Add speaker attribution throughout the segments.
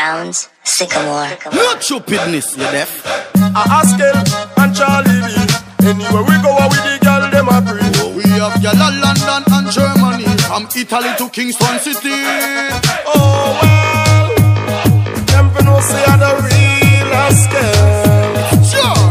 Speaker 1: Sounds Sycamore.
Speaker 2: No stupidness, you deaf.
Speaker 3: Askel and Charlie B. Anywhere we go, with the girl them a breathe.
Speaker 2: We have girl in London and Germany, from Italy to Kingston City.
Speaker 3: Oh well, them for no say I'm the real Askel.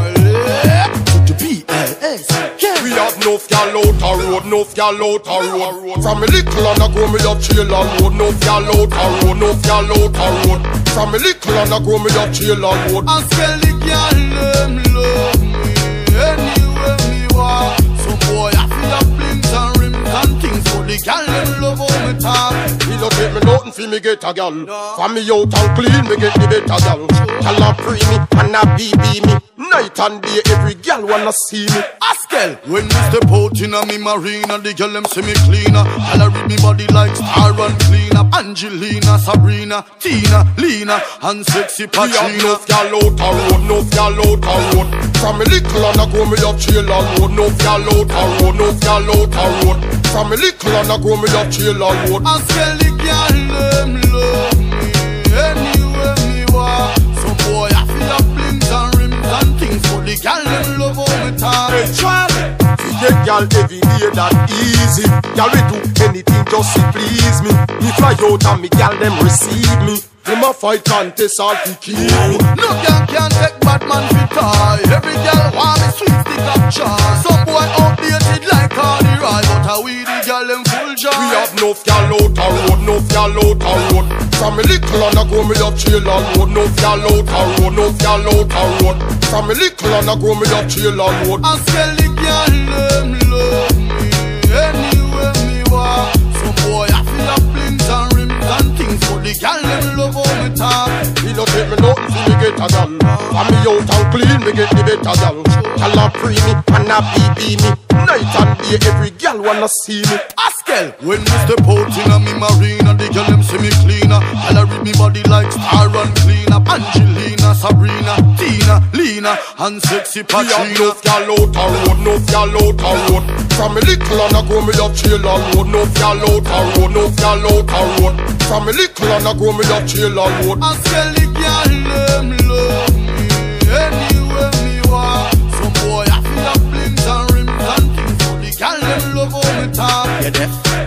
Speaker 2: Charlie to the BLS.
Speaker 3: We have no gal out a road, no gal out a road. From a little and I go me up chill on road, no gal out a road, no gal out a road. From a little and I go me up chill on road.
Speaker 2: Askel the girl them love me anywhere me walk. Some boy I feel a blings and rims and things, so the girl them love how me talk.
Speaker 3: He don't take me nothing for me get a gal. From me out and clean me get the better gal. Gal a pre me and a BB me. Night and day every gal wanna see me.
Speaker 2: Askel, when me step out in a me marina, the girl them see me cleaner. Gal a read me body like star and cleaner. Angelina, Sabrina, Tina, Lena, and sexy Patrina.
Speaker 3: We have no gal out a road, no gal out a road. From me little and I go me up chill on road, no gal out a road, no gal out a road. From me little and I go me up chill on road.
Speaker 2: Askel the girl them love me anywhere me walk. Some boy I feel a blings and rims and things, so the girl them love how me talk.
Speaker 3: Hey Charlie, we get gal every day that easy. Gal we do anything just to please me. Me fly out and me gal them receive me. Them a fight contest all to keep me.
Speaker 2: No girl can take bad man fi tie. Every girl want me sweet stick up charm. Some boy outdated like Cardi Ride, but how we the girl them full joy.
Speaker 3: We have no gal out a road, no gal out a road. From me little and I go me up chill on road, no gal out a road, no gal out a road. From me little and I go me up chill on road.
Speaker 2: Askel the girl them love me anywhere me walk. Some boy I feel a blings and rims and things, so the girl them love how me talk.
Speaker 3: He don't take me nothing for me get a gal. From me out and clean me get the better gal. Gal a pre me and a BB me. Night and day every gal wanna see me.
Speaker 2: Askel, when me step out in a me marina, the girl them see me cleaner. Gal a read me body like star and cleaner. Angelina, Sabrina, Tina, Lena, and sexy Patrina.
Speaker 3: We have no gal out a road, no gal out a road. From me little and I go me up chill on road, no gal out a road, no gal out a road. From me little and I go me up chill on road.
Speaker 2: Askel the girl them love me anywhere me walk. Some boy I feel a blings and rims and things, so the girl them love how me talk. You deaf?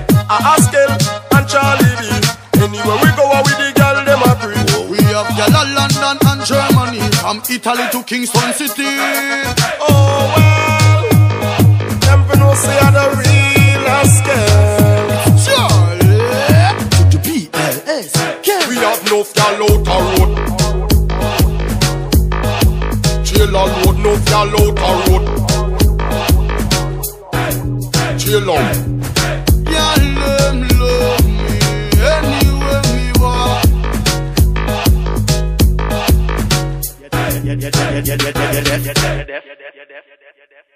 Speaker 3: Askel and Charlie B. Anywhere we go, with the gal them a breathe.
Speaker 2: We have gal in London and Germany, from Italy to Kingston City.
Speaker 3: Oh well, them for no say I'm the real Askel.
Speaker 2: Charlie to the BLS.
Speaker 3: We have no gal out a road. Chill on road, no gal out a road. Chill on.
Speaker 2: Gal them love me anywhere me walk. Yeah,